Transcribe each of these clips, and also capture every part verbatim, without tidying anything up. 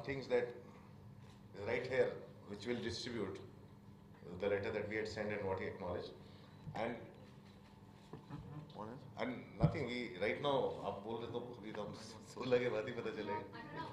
things that is right here, which we'll distribute, the letter that we had sent and what he acknowledged. And and nothing, we, right now, आप बोल रहे तो पूरी तो सोलह के बाद ही पता चलेगा.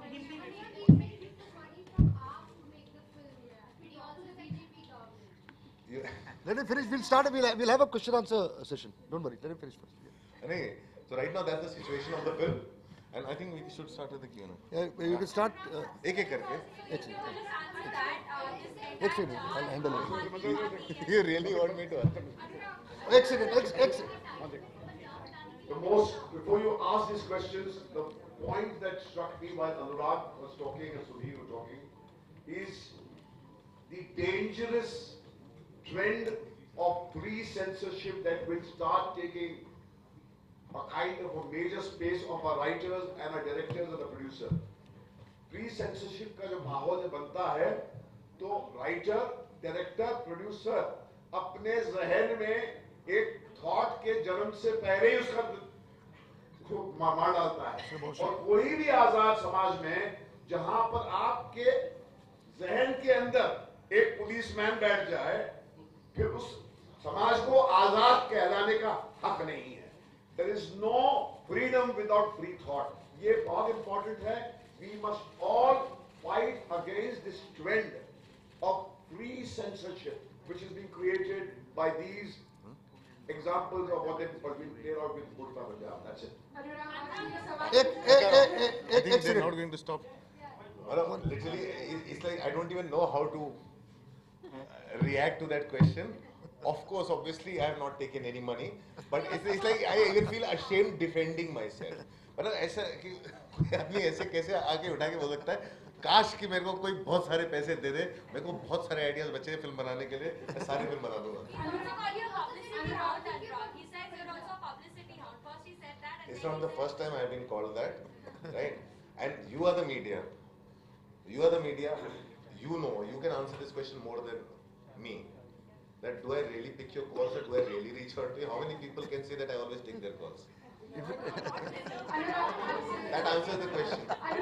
Let him finish. We'll start. We'll we'll have a question answer session. Don't worry. Let him finish first. Yeah. So right now that's the situation of the film, and I think we should start with the Q and A. Yeah, you can start. Uh, एक एक करके. Excellent. Excellent. I'll handle it. You really want me to answer? Excellent. Excellent. The most, before you ask these questions, the point that struck me while Anurag was talking and Sudhir was talking is the dangerous trend of pre-censorship that will start taking a kind of a major space of our writers and our directors and the producer. Pre-censorship का जो माहौल बनता है, तो writer, director, producer अपने जहन में एक थॉट के जन्म से पहले ही उसका मार डालता है. और कोई भी आजाद समाज में जहां पर आपके जहन के अंदर एक पुलिसमैन बैठ जाए, फिर उस समाज को आजाद कहलाने का हक नहीं है. There is no freedom without free thought. ये बहुत important है. We must all fight against this trend of free censorship, which is being created by these examples of what they've been played out with Kurta Punjab. That's it. I think they're not going to stop. Literally, it's like I don't even know how to react to that question. Of course, obviously, I have not taken any money, but it's, it's like I even feel ashamed defending myself. मतलब ऐसा कि आदमी ऐसे कैसे आके उठा के बोल सकता है, काश कि मेरे को कोई बहुत सारे पैसे दे दे, मेरे को बहुत सारे आइडियाज बचे हैं फिल्म बनाने के लिए, मैं सारी फिल्म बना दूंगा. It's not the first time I have been called that, right? And you are the media. You are the media. You know. You can answer this question more than me. That do I really pick your calls or do I really reach out to you? How many people can say that I always take their calls? That answers the question.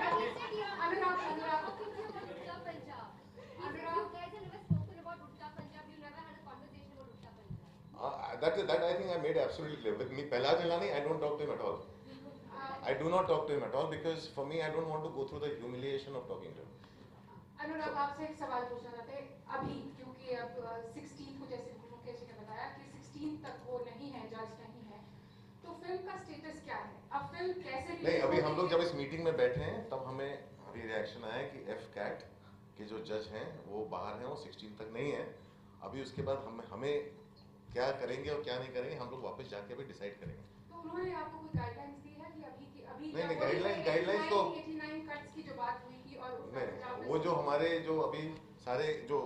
Uh, that, that I think I made absolutely clear. With me, Prahlad Nilani, I don't talk to him at all. I do not talk to him at all because for me, I don't want to go through the humiliation of talking to him. अनुराग आपसे एक सवाल पूछना चाहते हैं अभी, क्योंकि अब सोलह को जैसे मुकेश ने बताया कि सोलह तक वो नहीं है, जज नहीं है, तो फिल्म का स्टेटस क्या है? अब फिल्म कैसे नहीं, अभी हम लोग जब इस मीटिंग में बैठे हैं तब हमें अभी रिएक्शन आया कि एफ कैट के जो जज हैं वो बाहर हैं, वो सोलह तक नहीं है. अभी उसके बाद हम हमें क्या करेंगे और क्या नहीं करेंगे हम लोग वापस जाके अभी डिसाइड करेंगे. तो उन्होंने आपको कोई गाइडलाइंस दी है कि अभी की अभी नहीं नहीं गाइडलाइन गाइडलाइंस तो नवासी कट्स की जो बात हुई थी और नहीं, वो जो हमारे जो अभी सारे जो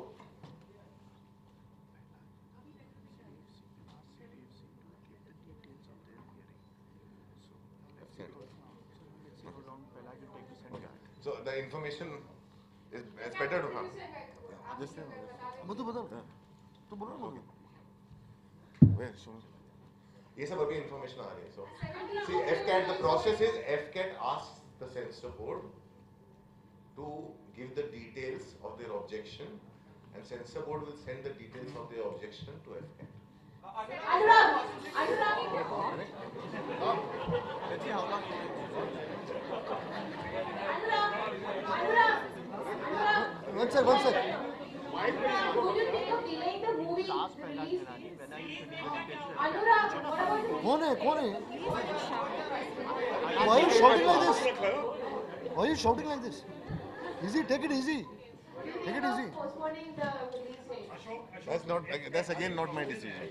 so the information is it's better to have. Just मधु बता तो बोलो ना. Where? ये सब अभी information आ रही है. So see, F C A T, the process is F C A T asks the censor board to give the details of their objection, and censor board will send the details of their objection to F C A T. Anurag Anurag Let's see how long. One sec, one sec. Could you think of delaying the movie release? Anurag, what about the कौन है कौन है? Why are you shouting like this? Why are you shouting like this? Easy, take it easy. Take it easy. postponing the release date? That's not. That's again not my decision.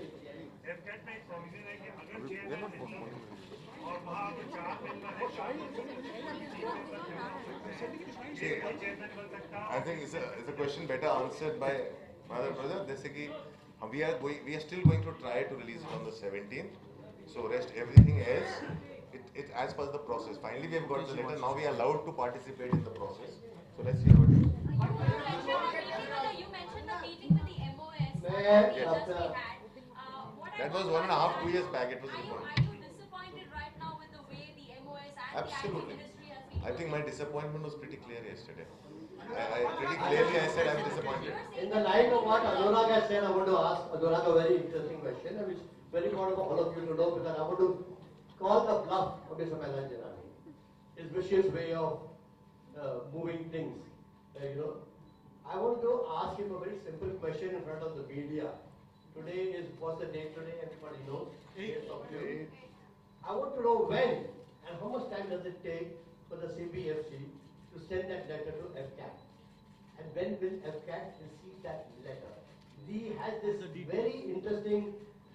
See, I think it's a, it's a question better answered by my other brother. जैसे कि we are going, we are still going to try to release it on the seventeenth. So rest everything else, it, it as per the process. Finally, we have got the letter. Now we are allowed to participate in the process. So let's see how it is. You mentioned the meeting with the M O S uh, the just we had. Uh, what That I was want one and a to half, know two years back. It was Are you, important. are you disappointed right now with the way the M O S and Absolutely. the acting industry has been I think my disappointment was pretty clear yesterday. I, I pretty clearly I said I'm disappointed. In the line of what Anurag has said, I want to ask Anurag a very interesting question, which is very important for all of you to know, because I want to call the bluff of Mister Maidan Janani. His vicious way of uh, moving things. Uh, you know, I want to ask him a very simple question in front of the media. Today is, what's the date today? Everybody knows. eighth of June. I want to know when and how much time does it take for the C B F C to send that letter to F C A T? And when will F C A T receive that letter? He has this very interesting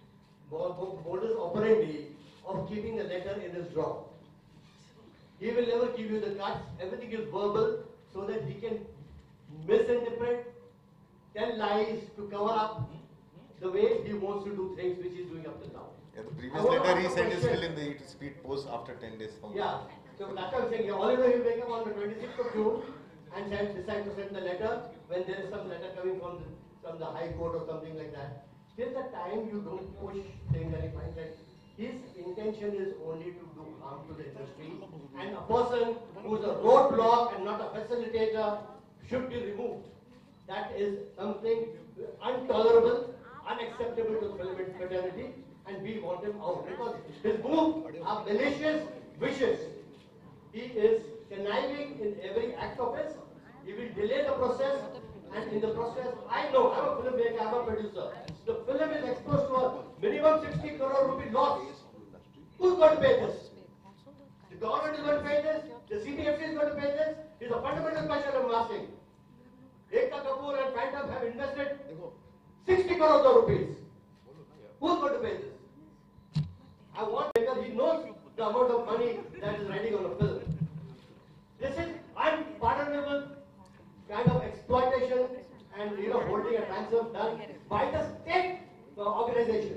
modus operandi of keeping the letter in his drawer. He will never give you the cuts. Everything is verbal so that he can misinterpret, tell lies to cover up the way he wants to do things, which he's doing up till now. Yeah, the previous letter he sent is still in the speed post after ten days from Yeah. So that's what I'm saying. All you know, he'll wake up on the twenty-sixth of June and send, decide to send the letter when there is some letter coming from the, from the High Court or something like that. Till the time you don't push things and you find that his intention is only to do harm to the industry, and a person who is a roadblock and not a facilitator should be removed. That is something intolerable, unacceptable to the film fraternity, and we want him out because his moves are malicious, vicious. He is conniving in every act of his. He will delay the process, and in the process, I know, I'm a filmmaker, I'm a producer. The film is exposed to a minimum sixty crore rupee loss. Who's going to pay this? The government is going to pay this? The C B F C is going to pay this? It's a fundamental question I'm asking. Ekta Kapoor and Phantom have invested sixty crores of rupees. Who's going to pay this? I want because he knows the amount of money that is riding on a film. This is unpardonable kind of exploitation and you know holding a ransom done by the state uh, organization.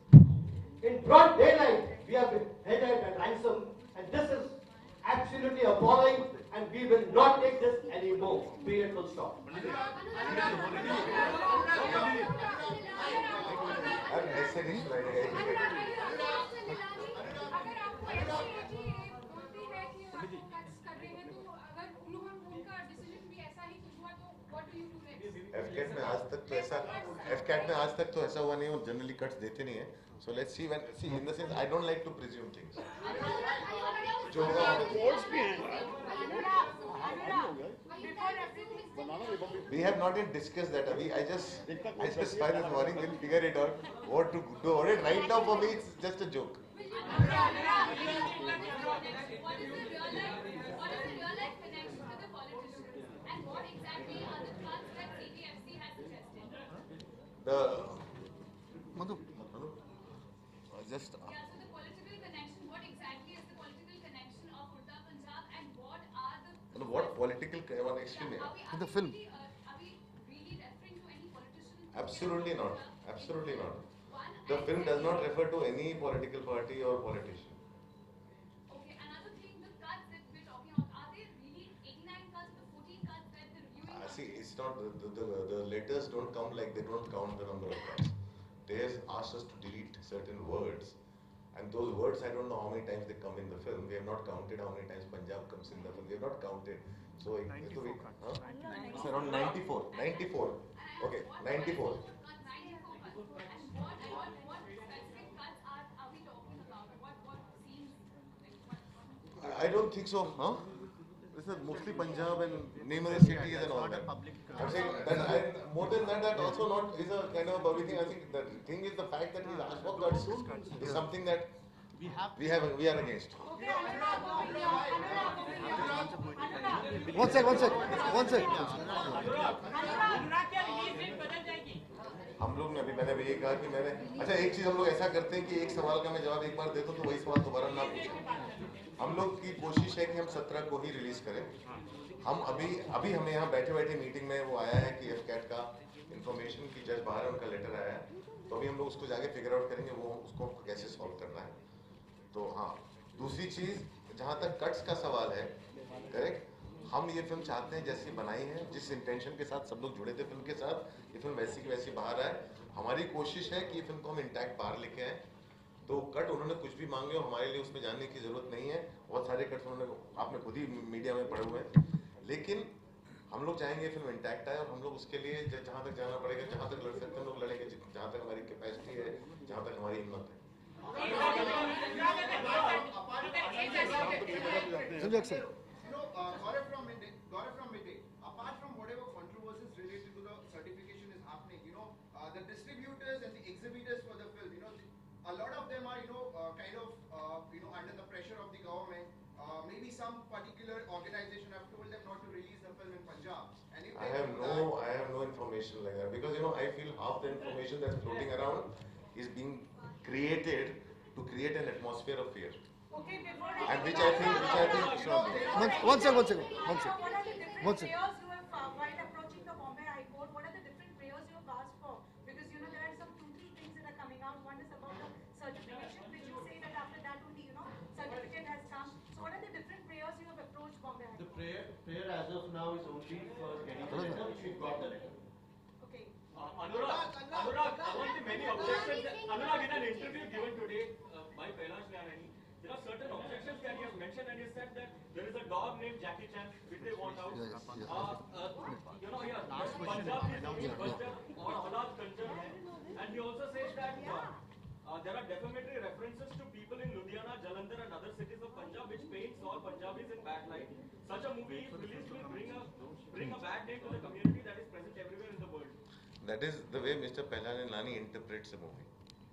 In broad daylight, we have been headed at ransom, and this is absolutely appalling, and we will not take this anymore. Period. Full stop. AFCAT में आज तक तो ऐसा AFCAT में आज तक तो ऐसा हुआ नहीं और जनरली कट्स देते नहीं है so let's see when see in the sense I don't like to presume things जो we have not yet discussed that Abhi. I just I just find this morning we'll figure it out what to do. Right now for me it's just a joke. The Madhu. Madhu? Uh, just uh, Yeah, so the political connection, what exactly is the political connection of Urta Punjab and what are the... what political one extreme Yeah, are we, are The we film. Really, uh, are we really referring to any politician? absolutely not. Absolutely not. One, The and film does second- not refer to any political party or politician. Okay, another thing, the cuts that we're talking about, are they really eighty-nine cuts, the fourteen cuts that the reviewing... Uh, see, it's not the, the, the, the letters don't come like they don't count the number of cuts. They have asked us to delete certain words, and those words I don't know how many times they come in the film. We have not counted how many times Punjab comes in the film. We have not counted. So, it, so we, huh? It's around ninety-four. ninety-four. Okay, ninety-four. ninety-four cuts. And what, what, what specific cuts are, are we talking about? What, what scenes? Like, what, what? I don't think so. Huh? This is mostly Punjab and numerous cities and all that. I'm saying that I, more than that, that also not is a kind of a public thing. I think the thing is the fact that he's asked for cuts is something that we have we have we are against. One sec, one sec, one sec. हम लोग ने अभी मैंने अभी ये कहा कि मैंने अच्छा एक चीज हम लोग ऐसा करते हैं कि एक सवाल का मैं जवाब एक बार देता हूँ तो वही सवाल दोबारा ना पूछें। हम लोग की कोशिश है कि हम सत्रह को ही रिलीज करें। हम अभी अभी हमें यहाँ बैठे बैठे मीटिंग में वो आया है कि एफकैट का इंफॉर्मेशन की जज बाहर उनका लेटर आया है, तो अभी हम लोग उसको जाके फिगर आउट करेंगे वो उसको कैसे सॉल्व करना है। तो हाँ, दूसरी चीज जहाँ तक कट्स का सवाल है, करेक्ट, हम ये फिल्म चाहते हैं जैसी बनाई है, जिस इंटेंशन के साथ सब लोग जुड़े थे फिल्म के साथ, ये फिल्म वैसी की वैसी बाहर आए। हमारी कोशिश है कि ये फिल्म को हम इंटैक्ट बाहर लेके आए। तो कट उन्होंने कुछ भी मांगे हो, हमारे लिए उसमें जानने की जरूरत नहीं है। बहुत सारे कट्स उन्होंने आपने खुद ही मीडिया में पढ़े हुए हैं, लेकिन हम लोग चाहेंगे फिल्म इंटैक्ट आए और हम लोग उसके लिए ज- जहाँ तक जाना पड़ेगा, जहाँ तक लड़ सकते हैं हम लोग लड़ेंगे, जि- जहाँ तक हमारी कैपेसिटी है, जहाँ तक हमारी हिम्मत है। Subject, sir. You know, uh, Gaurav from Midday, Gaurav from Midday, apart from whatever controversies related to the certification is happening, you know, uh, the distributors and the exhibitors for the film, you know, a lot of them are, you know, uh, kind of, uh, you know, under the pressure of the government. Uh, maybe some particular organization have told them not to release the film in Punjab. And if I they have do no, that, I have no information like that because you know I feel half the information that's floating around is being created to create an atmosphere of fear, Okay, before and which I think, which I think. One, one second, one second, one So second. what are the different One second. prayers you have, uh, while approaching the Bombay High Court, what are the different prayers you have asked for? Because you know there are some two, three things that are coming out. One is about the certification, which you say that after that only, you know, certificate has come. So what are the different prayers you have approached Bombay High The Court? prayer, prayer as of now is only for getting the letter, which we've got the letter. Okay. Uh, Anurag, Anurag, among the many objections, Anurag, in an interview given today uh, by Kailash Lianani, there are certain objections that he has mentioned, and he said that there is a dog named Jackie Chan which they want out. Yeah, yeah, yeah. Uh, uh, you know, yeah, Punjab is Punjab और औलाद culture है, and he also says that uh, uh, there are defamatory references to people in Ludhiana, Jalandhar, and other cities of Punjab which paints all Punjabis in bad light. Such a movie, if released, will bring a bring a bad name to the community that is present everywhere in the world. That is the way Mister Pellanelani interprets a movie.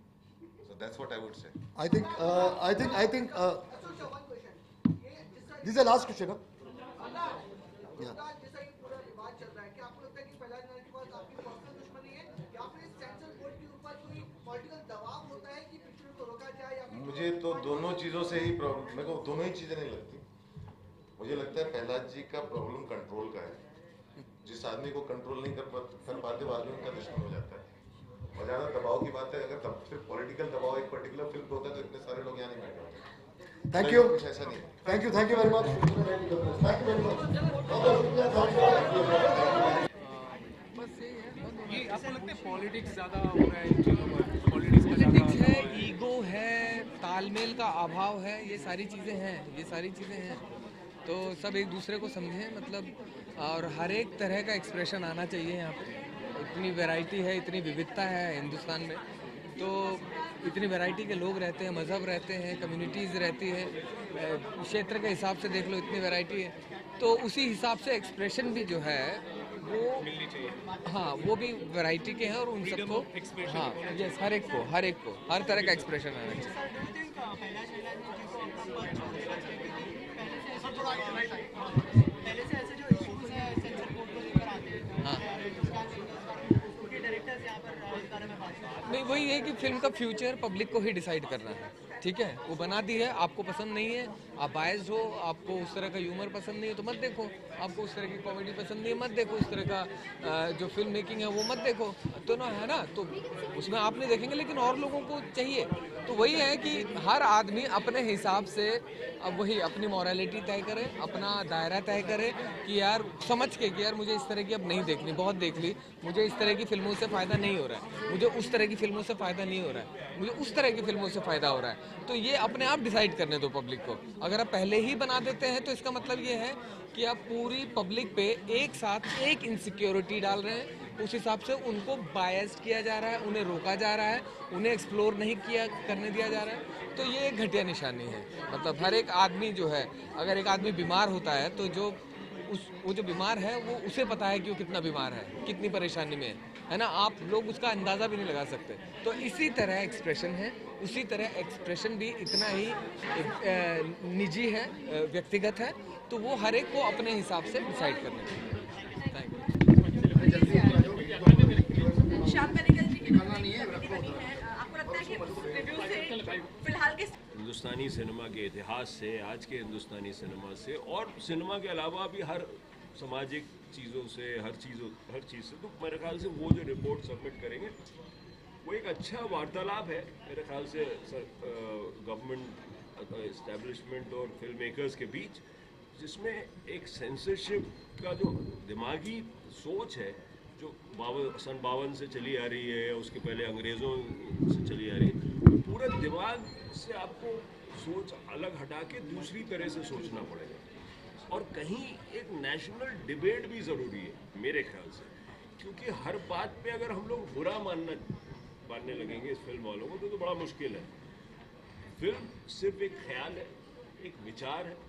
So that's what I would say. I think, uh, I think, I think, uh, Sir, one question. ये जिस this is the last question, huh? Yeah. जैसा ये पूरा विवाद चल रहा है, क्या आपको लगता है कि पहला के पास आपकी पर्सनल दुश्मनी है या फिर इस सेंसर बोर्ड के ऊपर कोई पॉलिटिकल दबाव होता है कि पिक्चर को रोका जाए या फिर मुझे तो दोनों चीज़ों से ही प्रॉब्लम, मेरे को दोनों ही चीज़ें नहीं लगती। मुझे लगता है प्रहलाद जी का प्रॉब्लम कंट्रोल का है। जिस आदमी को कंट्रोल नहीं कर पा, कर पाते वो आदमी उनका दुश्मन हो जाता है। और ज़्यादा दबाव की बात है, अगर तब सिर्फ पॉलिटिकल दबाव एक पर्टिकुलर फिल्म पे होता है तो इतने सारे लोग यहाँ नहीं बैठे होते। Thank you. कुछ ऐसा नहीं है। Thank you, thank you very much. Thank you very much. ये आपको लगता है पॉलिटिक्स ज़्यादा हो रहा है इन चीज़ों पर? पॉलिटिक्स का पॉलिटिक्स ज़्यादा है, ईगो है, तालमेल का अभाव है, ये सारी चीज़ें हैं, ये सारी चीज़ें हैं। तो सब एक दूसरे को समझें, मतलब और हर एक तरह का एक्सप्रेशन आना चाहिए यहाँ पे। इतनी वैरायटी है, इतनी विविधता है हिंदुस्तान में, तो इतनी वैरायटी के लोग रहते हैं, मज़हब रहते हैं, कम्युनिटीज़ रहती है, क्षेत्र के हिसाब से देख लो इतनी वैरायटी है, तो उसी हिसाब से एक्सप्रेशन भी जो है वो मिलनी चाहिए। हाँ वो भी वैरायटी के हैं और उन Freedom सबको of expression हाँ होना यस हर एक को हर एक को हर तरह का एक्सप्रेशन आना चाहिए। पहले से ऐसे जो इश्यूज हैं सेंसर बोर्ड को लेकर आते हैं हाँ उनके डायरेक्टर्स यहाँ पर इस बारे में बात करते नहीं वही है कि फिल्म का फ्यूचर पब्लिक को ही डिसाइड करना है, ठीक है। वो बना दी है, आपको पसंद नहीं है, आप बायस्ड हो, आपको उस तरह का ह्यूमर पसंद नहीं है तो मत देखो, आपको उस तरह की कॉमेडी पसंद नहीं है मत देखो, उस तरह का अ, जो फिल्म मेकिंग है वो मत देखो, तो ना है ना, तो उसमें आप नहीं देखेंगे लेकिन और लोगों को चाहिए। तो वही है कि हर आदमी अपने हिसाब से अब वही अपनी मॉरलिटी तय करे, अपना दायरा तय करे कि यार समझ के कि यार मुझे इस तरह की अब नहीं देखनी, बहुत देख ली, मुझे इस तरह की फिल्मों से फ़ायदा नहीं हो रहा है, मुझे उस तरह की फिल्मों से फ़ायदा नहीं हो रहा है, मुझे उस तरह की फिल्मों से फ़ायदा हो रहा है। तो ये अपने आप डिसाइड करने दो पब्लिक को। अगर आप पहले ही बना देते हैं तो इसका मतलब ये है कि आप पूरी पब्लिक पे एक साथ एक इनसिक्योरिटी डाल रहे हैं, उस हिसाब से उनको बायस्ड किया जा रहा है, उन्हें रोका जा रहा है, उन्हें एक्सप्लोर नहीं किया करने दिया जा रहा है। तो ये एक घटिया निशानी है। मतलब हर एक आदमी जो है, अगर एक आदमी बीमार होता है तो जो उस वो जो बीमार है वो उसे पता है कि वो कितना बीमार है, कितनी परेशानी में है, है ना। आप लोग उसका अंदाज़ा भी नहीं लगा सकते। तो इसी तरह एक्सप्रेशन है, उसी तरह एक्सप्रेशन भी इतना ही एक, निजी है, व्यक्तिगत है, तो वो हर एक को अपने हिसाब से डिसाइड करना चाहिए। Thank you. श्याम बेनेगल जी की नौकरी है, आपको लगता है कि उस रिव्यू से फिलहाल के हिंदुस्तानी सिनेमा के इतिहास से, आज के हिंदुस्तानी सिनेमा से और सिनेमा के अलावा भी हर सामाजिक चीज़ों से, हर चीज़ों हर चीज़ से, तो मेरे ख्याल से वो जो रिपोर्ट सबमिट करेंगे वो एक अच्छा वार्तालाप है मेरे ख्याल से गवर्नमेंट इस्टेब्लिशमेंट और फिल्म मेकर्स के बीच, जिसमें एक सेंसरशिप का जो दिमागी सोच है जो बावन सन बावन से चली आ रही है, उसके पहले अंग्रेज़ों से चली आ रही है, पूरे दिमाग से आपको सोच अलग हटा के दूसरी तरह से सोचना पड़ेगा। और कहीं एक नेशनल डिबेट भी ज़रूरी है मेरे ख्याल से, क्योंकि हर बात पे अगर हम लोग बुरा मानना मानने लगेंगे इस फिल्म वालों को तो, तो बड़ा मुश्किल है। फिल्म सिर्फ एक ख्याल है, एक विचार है,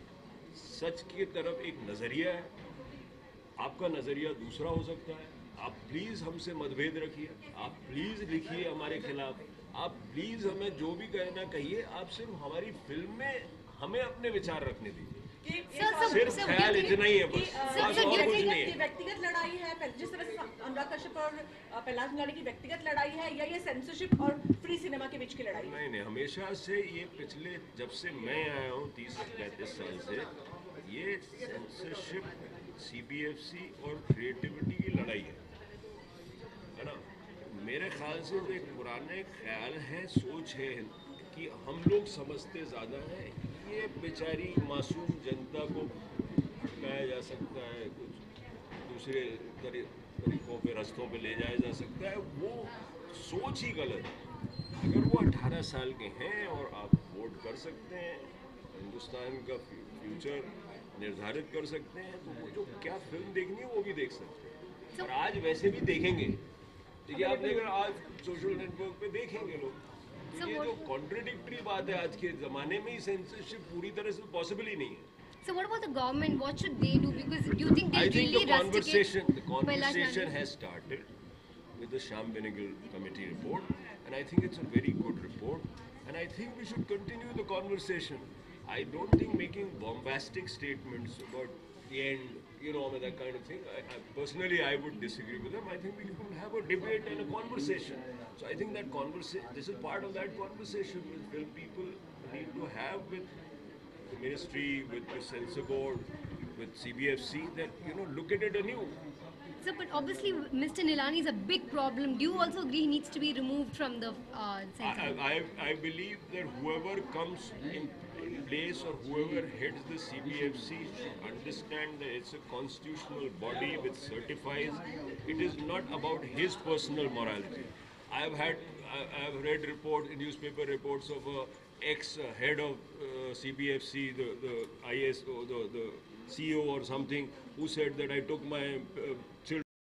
सच की तरफ एक नज़रिया है। आपका नज़रिया दूसरा हो सकता है। आप प्लीज़ हमसे मतभेद रखिए, आप प्लीज़ लिखिए हमारे खिलाफ, आप प्लीज़ हमें जो भी कहना कहिए, आप सिर्फ हमारी फिल्म में हमें अपने विचार रखने दीजिए। सिर्फ ख्याल इतना ही है बस, बस और कुछ नहीं है। व्यक्तिगत लड़ाई है जिस तरह से अनुराग कश्यप और प्रहलाद निलानी की व्यक्तिगत लड़ाई है, या ये सेंसरशिप और फ्री सिनेमा के बीच की लड़ाई है? नहीं नहीं, हमेशा से ये पिछले जब से मैं आया हूँ तीस पैंतीस साल से, ये सेंसरशिप, सीबीएफसी और क्रिएटिविटी की लड़ाई है, है ना। मेरे ख्याल से जो एक पुराने ख्याल है, सोच है कि हम लोग समझते ज़्यादा हैं, ये बेचारी मासूम जनता को भटकाया जा सकता है, कुछ दूसरे तरीकों पे रास्तों पे ले जाया जा सकता है, वो सोच ही गलत है। अगर वो अठारह साल के हैं और आप वोट कर सकते हैं, हिंदुस्तान का फ्यूचर निर्धारित कर सकते हैं, तो वो जो क्या फिल्म देखनी है वो भी देख सकते हैं। और आज वैसे भी देखेंगे, देखिए आप देख आज सोशल नेटवर्क पे देखेंगे लोग। तो ये जो कॉन्ट्रडिक्टरी बात है आज के ज़माने में, ही सेंसरशिप पूरी तरह से पॉसिबल ही नहीं है। So what about the government? What should they do? Because do you think they I think really the conversation, the rusticate conversation has started with the Shyam Benegal committee report, and I think it's a very good report, and I think we should continue the conversation. I don't think making bombastic statements about the end, you know, that kind of thing. I, I, personally, I would disagree with them. I think we can have a debate and a conversation. So I think that conversation, this is part of that conversation which film people need to have with the ministry, with the censor board, with C B F C, that, you know, look at it anew. So, but obviously, Mister Nilani is a big problem. Do you also agree he needs to be removed from the uh, censor? I, I, I believe that whoever comes in place or whoever heads the C B F C should understand that it's a constitutional body which certifies. It is not about his personal morality. I have had, I have read report, newspaper reports of a ex-head of uh, C B F C, the, the I S O, the, the C E O or something, who said that I took my uh, children